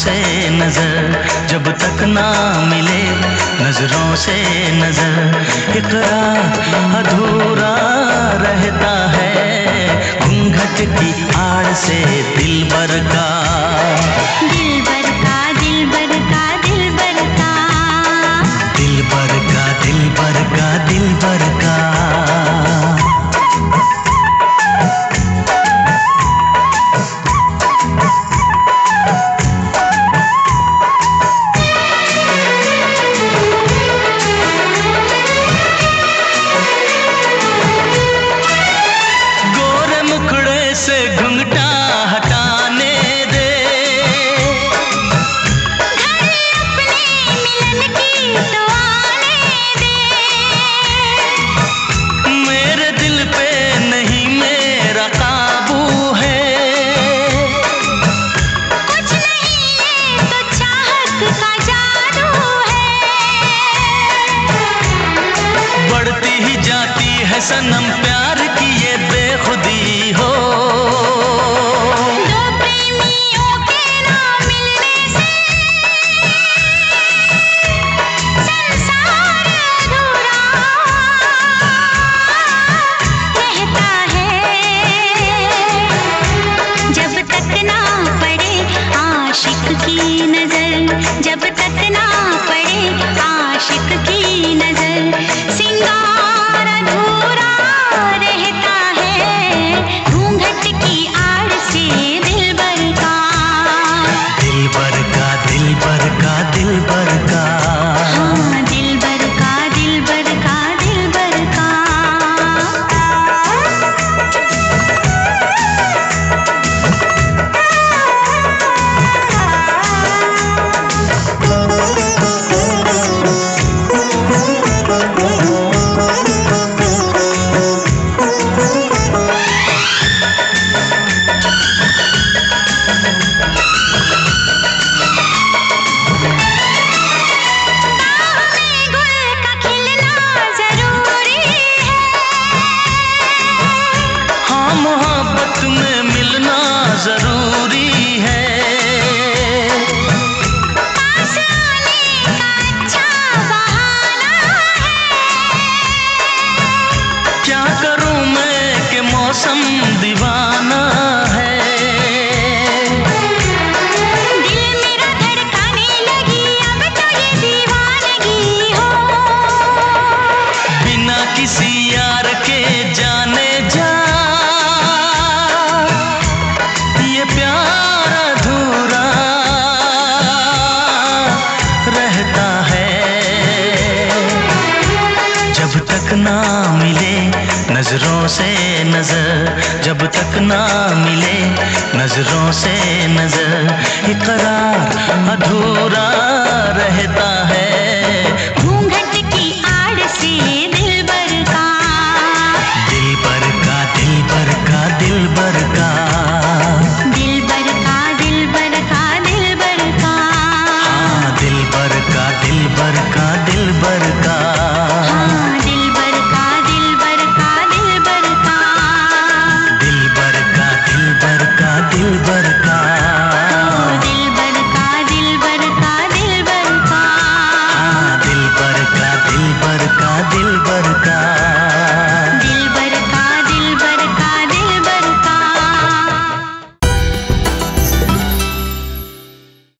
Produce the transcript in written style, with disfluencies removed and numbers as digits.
से नजर, जब तक ना मिले नजरों से नजर। इकरार अधूरा रहता है घूंघट की आड़ से दिलबर का। दिलबर का दिलबर का दिलबर का, दिलबर का दिलबर का दिलबर का। से घुंघटा हटाने दे, घर अपने मिलन की तो आने दे। मेरे दिल पे नहीं मेरा काबू है, कुछ नहीं ये तो चाहत का जादू है। बढ़ती ही जाती है सनम प्यार की ये बेखुदी हो। जब तक ना पड़े आशिक की नजर, सिंगार अधूरा रहता है घूंघट की आड़ से दिलबर का। दिलबर का दिलबर का दिलबर का, हाँ दिलबर का दिलबर का दिलबर का। मोहब्बत में मिलना जरूरी है, पास आने का अच्छा बहाना है। क्या करूं मैं कि मौसम दीवाना है। दिल मेरा धड़काने लगी अब तो ये दीवानगी हो, बिना किसी यार के जाने जा प्यार अधूरा रहता है। जब तक ना मिले नजरों से नजर, जब तक ना मिले नजरों से नजर। इकरार अधूरा